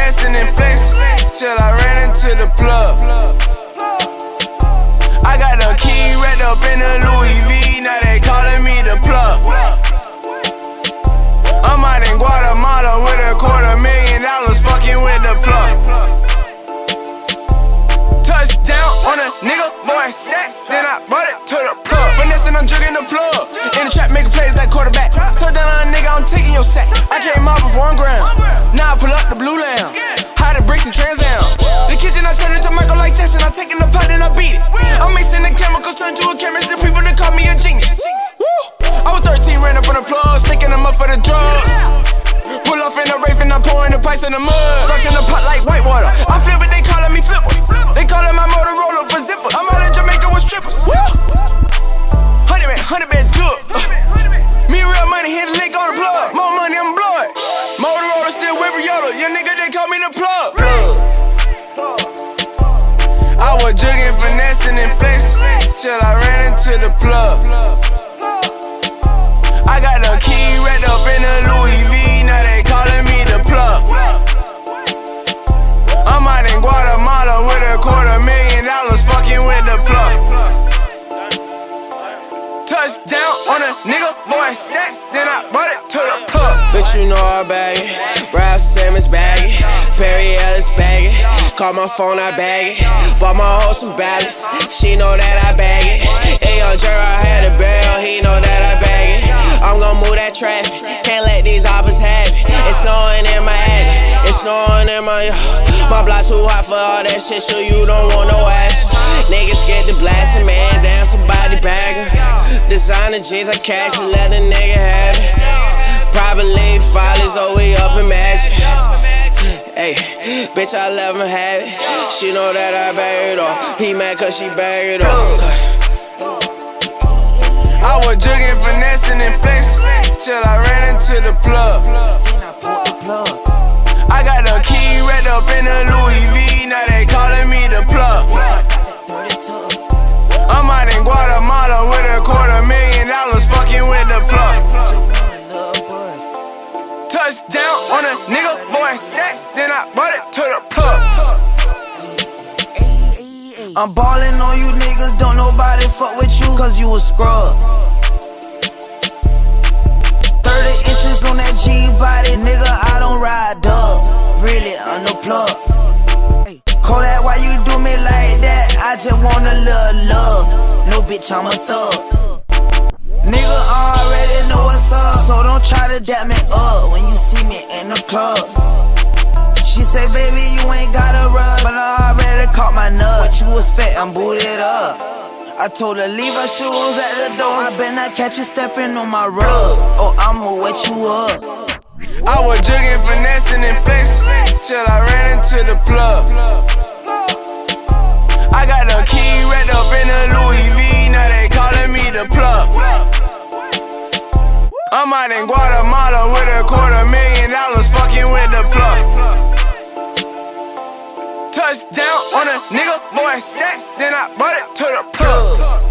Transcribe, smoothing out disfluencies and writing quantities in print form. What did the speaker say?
finessing and flexing till I ran into the plug. I got the key wrapped up in a Louis V, now they calling me the plug. I'm out in Guatemala with $250,000 fucking with the plug. Touchdown on a nigga, boy, stack, then I brought it to the plug. Finessing, I'm jugging the plug. In the trap, making plays like quarterback. Touchdown on a nigga, I'm taking your sack. I came off of 1 gram, now I pull up the blue lamb. Hide the bricks and Trans Am. The kitchen, I turn it to Michael like Jackson. I take in the pot and I beat it. I'm mixing the chemicals, turn to a chemist. The people that call me a genius. I was 13, ran up on the plug, sticking them up for the drugs. Pull off in the rape and I'm pouring the pipes in the mud. Flushing the pot like white water. I flip it, they calling me flipper. They calling my Motorola for zippers. I'm out in Jamaica with strippers. 100 band jug. Me real money, hit the lick on the plug. More money, I'm blood. Motorola still with Yoda. Your nigga, they call me the plug. I was jugging, finessing and flexing till I ran into the plug. I got the key wrapped up in a Louis V, now they calling me the plug. I'm out in Guatemala with $250,000 fucking with the plug. Touchdown on a nigga, boy, stack, then I brought it to the plug. Bitch, you know I bag it. Ralph Simmons bag it. Perry Ellis bag it. Call my phone, I bag it. Bought my hoe some balance. She know that I bag it. Hey, yo, Jerry, I had a barrel. He know that I bag it. I'm gon' move that traffic. Can't let these hoppers have it. It's snowing in my attic. It's snowing in my block too hot for all that shit, so you don't want no action. Niggas get the blasting, man. Damn, somebody bagger. Designer jeans, I cash and let a nigga have it. Probably follies, oh, we up in magic. Hey, bitch, I let him have it. She know that I bag it off. He mad cause she bag it off. I was jugging, finessing and flexing till I ran into the plug. I got the key wrapped up in a Louis V, now they calling me the plug. I'm out in Guatemala with $250,000 fucking with the plug. Touchdown on a nigga, boy, stack, then I brought it to the plug. I'm ballin' on you niggas, don't nobody fuck with you, cause you a scrub. 30 inches on that G-body, nigga, I don't ride up. Really unplugged. Kodak, why you do me like that? I just want a little love. No bitch, I'm a thug. Nigga already know what's up, so don't try to dap me up when you see me in the club. She say, baby, you ain't gotta run, but I already caught my nut. What you expect? I'm booted up. I told her leave her shoes at the door. I better not catch you stepping on my rug, or I'ma wet you up. I was jugging, finessing and flexing till I ran into the plug. I got the key wrapped up in a Louis V, now they calling me the plug. I'm out in Guatemala with $250,000 fucking with the plug. Touchdown on a nigga, boy, stack, then I brought it to the plug.